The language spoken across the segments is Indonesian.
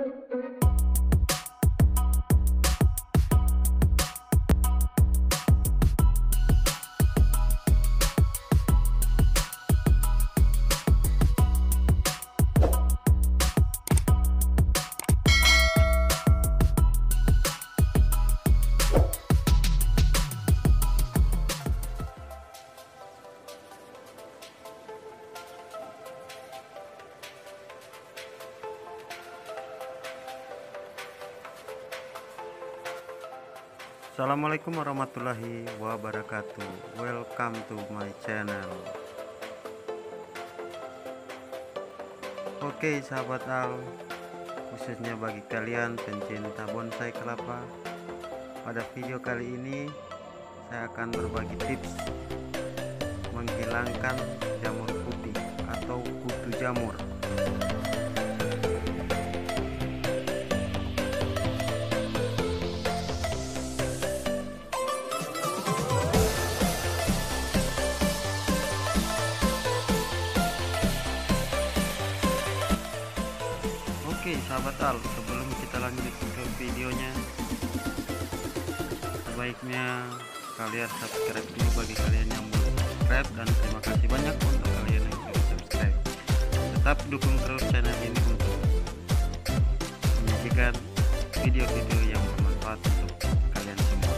Assalamualaikum warahmatullahi wabarakatuh. Welcome to my channel. Oke sahabat Al, khususnya bagi kalian pencinta bonsai kelapa, pada video kali ini saya akan berbagi tips menghilangkan jamur putih atau kutu jamur. Oke sahabat Al, sebelum kita lanjut ke videonya, sebaiknya kalian subscribe dulu bagi kalian yang belum subscribe, dan terima kasih banyak untuk kalian yang sudah subscribe. Tetap dukung terus channel ini untuk menyajikan video-video yang bermanfaat untuk kalian semua.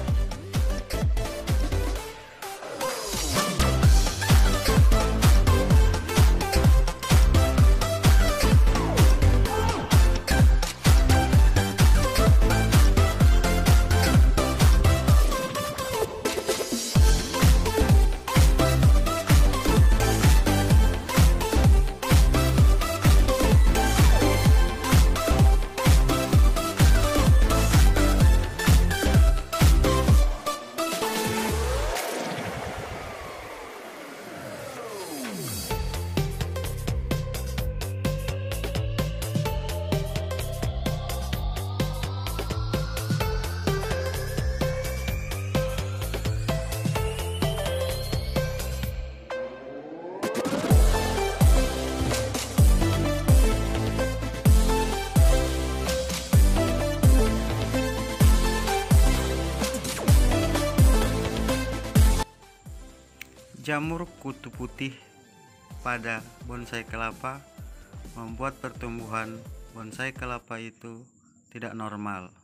Jamur kutu putih pada bonsai kelapa membuat pertumbuhan bonsai kelapa itu tidak normal.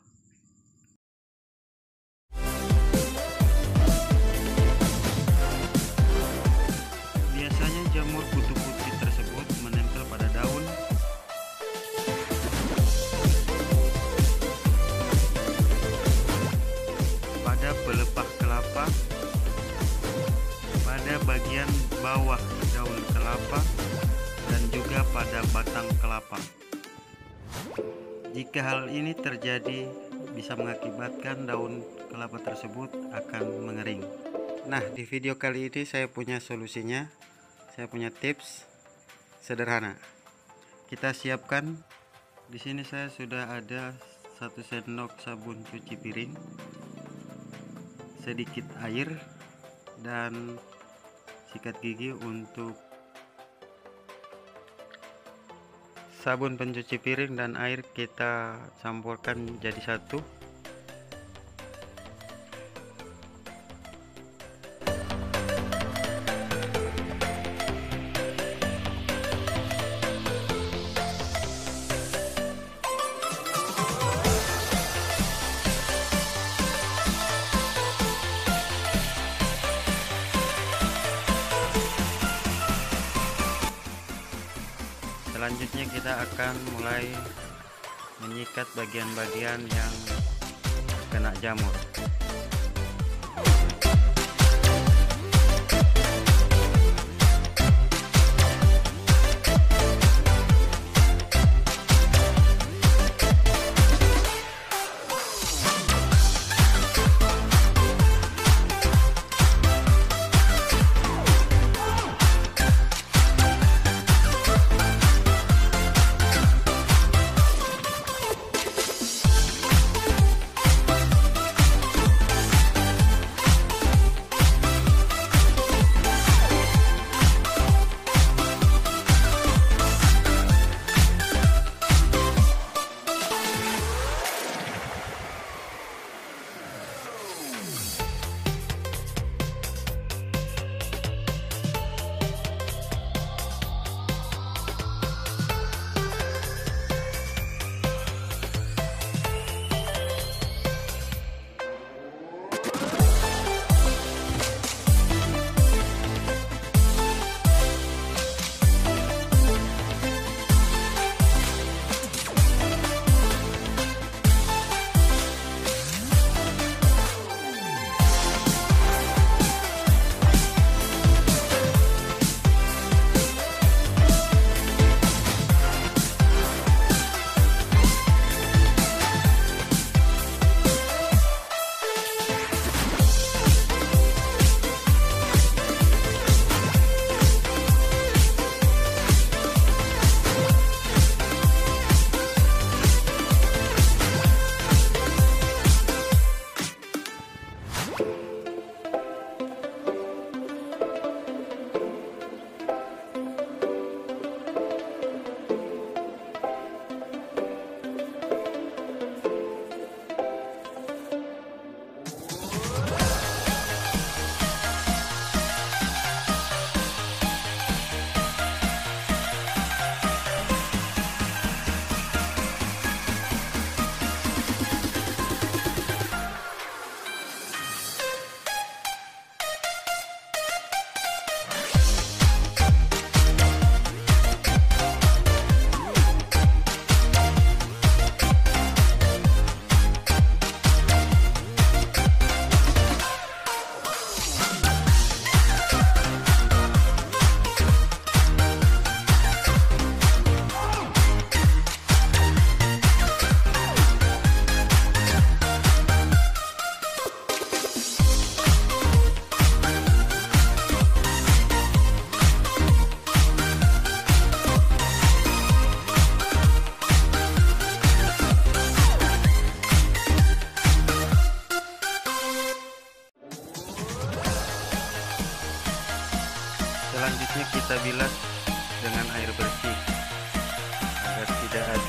Biasanya jamur kutu putih tersebut menempel pada daun, pada pelepah kelapa, pada bagian bawah daun kelapa, dan juga pada batang kelapa. Jika hal ini terjadi, bisa mengakibatkan daun kelapa tersebut akan mengering. Nah, di video kali ini saya punya solusinya. Saya punya tips sederhana. Kita siapkan. Di sini saya sudah ada 1 sendok sabun cuci piring, sedikit air, dan sikat gigi. Untuk sabun pencuci piring dan air kita campurkan jadi satu. Selanjutnya kita akan mulai menyikat bagian-bagian yang kena jamur.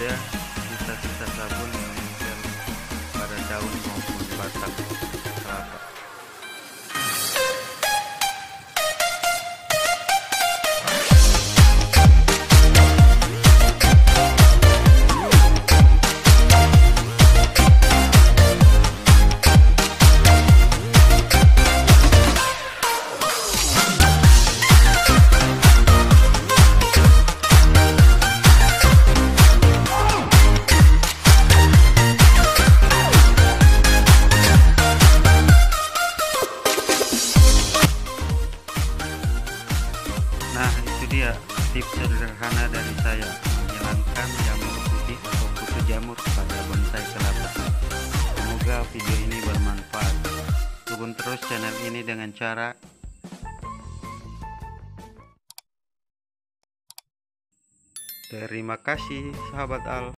saja sisa-sisa sabun yang menempel pada daun maupun batang kelapa. Nah, itu dia tips sederhana dari saya menghilangkan jamur putih atau kutu jamur pada bonsai kelapa. Semoga video ini bermanfaat. Dukung terus channel ini dengan cara terima kasih sahabat Al.